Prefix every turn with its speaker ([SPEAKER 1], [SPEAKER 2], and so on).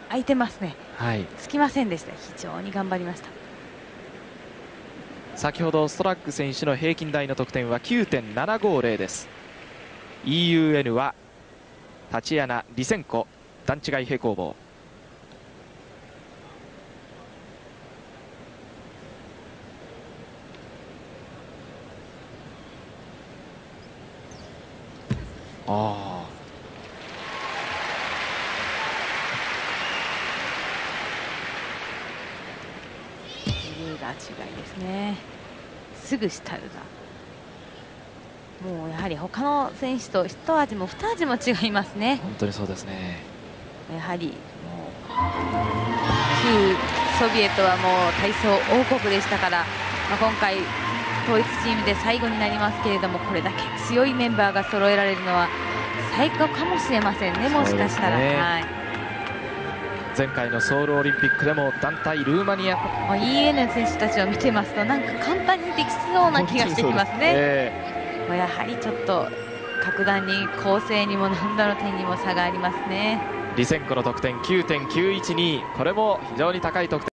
[SPEAKER 1] 空いてますね。
[SPEAKER 2] はい、
[SPEAKER 1] つきませんでした。非常に頑張りました。
[SPEAKER 2] 先ほどストラック選手の平均台の得点は 9.750 です。 EUN はタチアナ・リセンコ段違い平行棒。
[SPEAKER 1] 違いですね。すぐ下がもうやはり他の選手と一味も二味も違いますね。
[SPEAKER 2] 本当にそうですね。
[SPEAKER 1] やはりもう旧ソビエトはもう体操王国でしたから、今回統一チームで最後になりますけれども、これだけ強いメンバーが揃えられるのは最高かもしれませんね、もしかしたら。
[SPEAKER 2] 前回のソウルオリンピックでも団体ルーマニア
[SPEAKER 1] EN 選手たちを見てますと、なんか簡単にできそうな気がしてきますね。やはりちょっと格段に構成にも難度の点にも差がありますね。
[SPEAKER 2] リセンコの得点 9.912、これも非常に高い得点。